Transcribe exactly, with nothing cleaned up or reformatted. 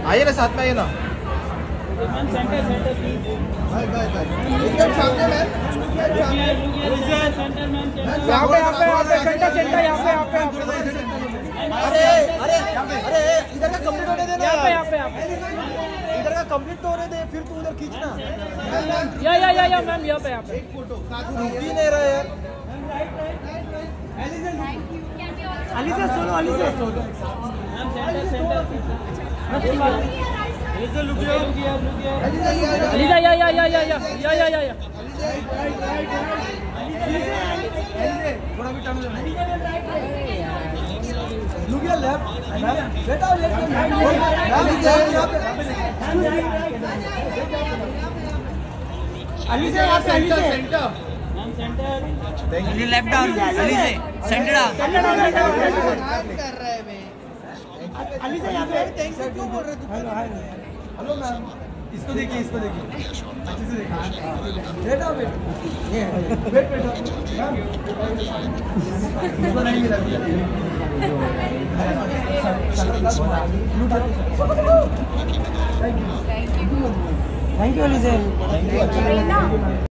आइए ना, साथ में आइए ना। Ma'am centre centre please. Bye bye bye. एकदम सामने मैम। सेंटर मैम यहाँ पे यहाँ पे यहाँ पे सेंटर सेंटर यहाँ पे यहाँ पे अरे अरे अरे इधर का कंप्लीट होने देना। यहाँ पे यहाँ पे यहाँ पे इधर का कंप्लीट तो होने दे, फिर तू उधर खींचना। या या या या मैम यहाँ पे यहाँ पे एक फोटो साथ रुक ही नहीं रहा यार। अली से सोलो अली से सोलो मैम सेंटर सेंटर इधर लुकिए लुकिए लुकिए अली जा या या या या या या या या या थोड़ा भी टाइम लेना। लुकिए लेफ्ट बेटा लेफ्ट यहाँ पे अली से यहाँ पे अली से centre ma'am centre Ali left down, Ali से सेंटर डाउन। कर रहा है मैं। अली से यहाँ पे थैंक यू क्यों बोल रहे तू? हेलो हेलो मैम, इसको देखिए इसको देखिए अच्छे से देखिए। बेटा बेटा ये वेट बेटा मैम इसको नहीं मिला। थैंक यू अली से।